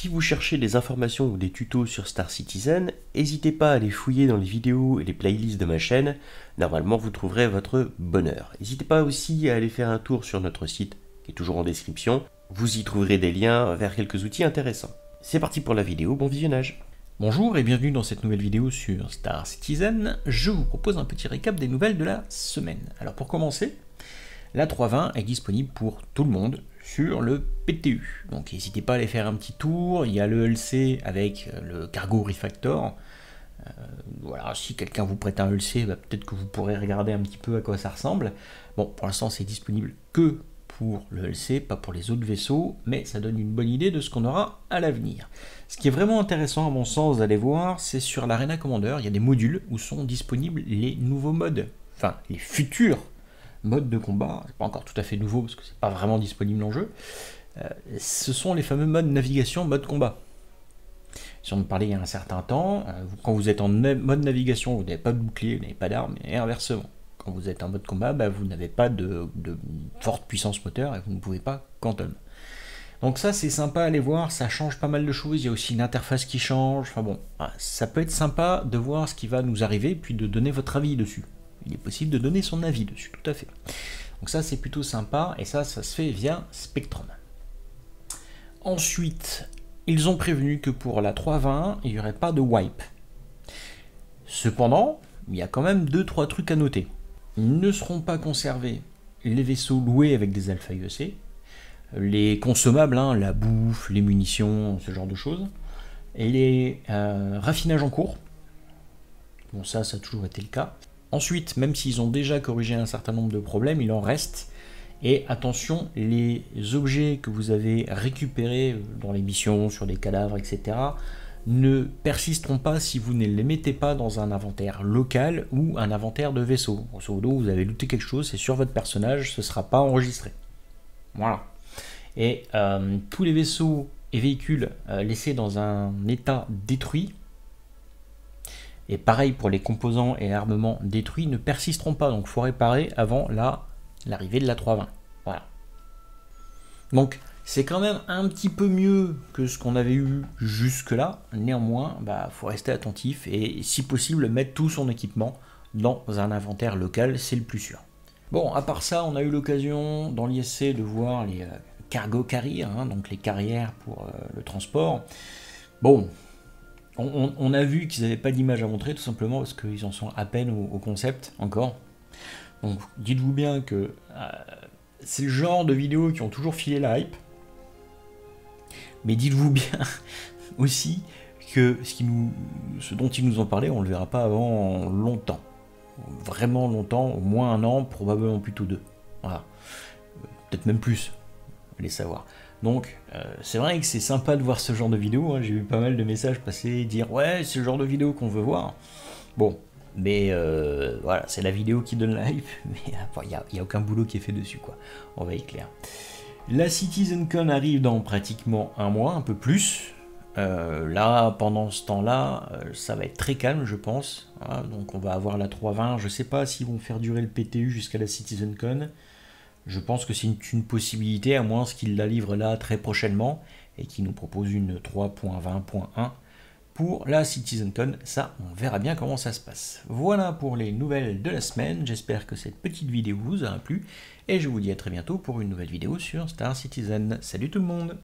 Si vous cherchez des informations ou des tutos sur Star Citizen, n'hésitez pas à aller fouiller dans les vidéos et les playlists de ma chaîne, normalement vous trouverez votre bonheur. N'hésitez pas aussi à aller faire un tour sur notre site, qui est toujours en description, vous y trouverez des liens vers quelques outils intéressants. C'est parti pour la vidéo, bon visionnage. Bonjour et bienvenue dans cette nouvelle vidéo sur Star Citizen. Je vous propose un petit récap des nouvelles de la semaine. Alors pour commencer, la 3.20 est disponible pour tout le monde sur le PTU. Donc n'hésitez pas à aller faire un petit tour, il y a le LC avec le Cargo Refactor. Voilà, si quelqu'un vous prête un LC, peut-être que vous pourrez regarder un petit peu à quoi ça ressemble. Bon, pour l'instant c'est disponible que pour le LC, pas pour les autres vaisseaux, mais ça donne une bonne idée de ce qu'on aura à l'avenir. Ce qui est vraiment intéressant à mon sens d'aller voir, c'est sur l'Arena Commander, il y a des modules où sont disponibles les nouveaux modes, enfin les futurs modes de combat, c'est pas encore tout à fait nouveau parce que c'est pas vraiment disponible en jeu, ce sont les fameux modes navigation, mode combat. Si on en parlait il y a un certain temps, quand vous êtes en mode navigation, vous n'avez pas de bouclier, vous n'avez pas d'armes, et inversement. Quand vous êtes en mode combat, vous n'avez pas de forte puissance moteur et vous ne pouvez pas quantum. Donc ça c'est sympa à aller voir, ça change pas mal de choses, il y a aussi une interface qui change, enfin bon, ça peut être sympa de voir ce qui va nous arriver, puis de donner votre avis dessus. Il est possible de donner son avis dessus, tout à fait. Donc ça c'est plutôt sympa, et ça se fait via Spectrum. Ensuite, ils ont prévenu que pour la 3.20, il n'y aurait pas de wipe. Cependant, il y a quand même 2-3 trucs à noter. Ils ne seront pas conservés les vaisseaux loués avec des alpha IEC, les consommables, la bouffe, les munitions, ce genre de choses, et les raffinages en cours. Bon, ça a toujours été le cas. Ensuite, même s'ils ont déjà corrigé un certain nombre de problèmes, il en reste. Et attention, les objets que vous avez récupérés dans les missions, sur des cadavres, etc., ne persisteront pas si vous ne les mettez pas dans un inventaire local ou un inventaire de vaisseau. Grosso modo, vous avez looté quelque chose, c'est sur votre personnage, ce ne sera pas enregistré. Voilà. Et tous les vaisseaux et véhicules laissés dans un état détruit, et pareil pour les composants et armements détruits, ne persisteront pas. Donc il faut réparer avant l'arrivée de la 3.20. Voilà. Donc c'est quand même un petit peu mieux que ce qu'on avait eu jusque-là. Néanmoins, faut rester attentif et si possible mettre tout son équipement dans un inventaire local, c'est le plus sûr. Bon, à part ça, on a eu l'occasion dans l'ISC de voir les cargo carriers, donc les carrières pour le transport. Bon, on a vu qu'ils n'avaient pas d'image à montrer, tout simplement parce qu'ils en sont à peine au concept encore. Donc dites-vous bien que c'est le genre de vidéos qui ont toujours filé la hype. Mais dites-vous bien aussi que ce dont ils nous ont parlé, on ne le verra pas avant longtemps. Vraiment longtemps, au moins 1 an, probablement plutôt 2. Voilà. Peut-être même plus, allez savoir. Donc c'est vrai que c'est sympa de voir ce genre de vidéo, j'ai eu pas mal de messages passer, dire ouais c'est le genre de vidéo qu'on veut voir. Bon, mais voilà, c'est la vidéo qui donne la hype, mais il n'y a aucun boulot qui est fait dessus, quoi. On va y être clair. La CitizenCon arrive dans pratiquement 1 mois, un peu plus. Là, pendant ce temps-là, ça va être très calme, je pense. Voilà, donc on va avoir la 3.20, je sais pas s'ils vont faire durer le PTU jusqu'à la CitizenCon. Je pense que c'est une possibilité, à moins qu'ils la livrent là très prochainement et qu'ils nous proposent une 3.20.1 pour la CitizenCon. Ça, on verra bien comment ça se passe. Voilà pour les nouvelles de la semaine. J'espère que cette petite vidéo vous a plu et je vous dis à très bientôt pour une nouvelle vidéo sur Star Citizen. Salut tout le monde!